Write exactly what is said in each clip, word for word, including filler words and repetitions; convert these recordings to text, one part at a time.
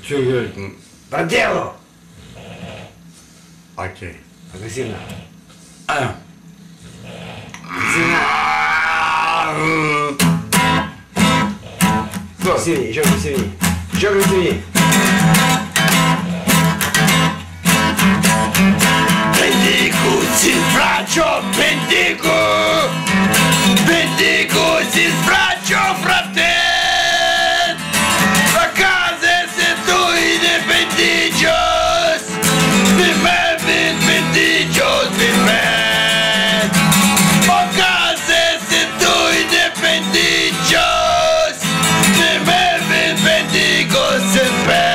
Что говорить? По делу! Окей. Агрессивно. А. Агрессивно. Агрессивнее, еще агрессивнее. Еще агрессивнее. Bendigo si sbraccio, bendigo, bendigo si sbraccio, fratello, a casa se tu independicios, mi me bendicios, mi me, a casa se tu independicios, mi me bendigos sempre.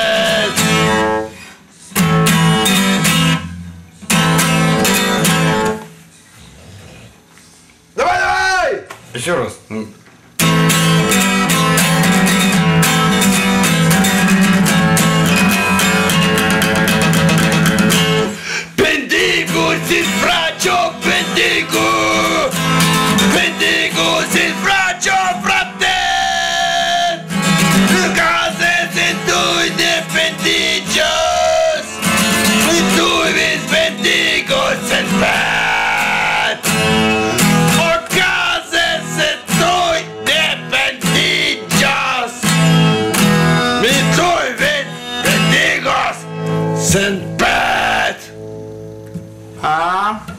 Еще раз. Bendigo si sbraccio, bendigo, bendigo si sbraccio, fratello, case se tu independicios, tu vis bendigo sempre. Send bad. Ah.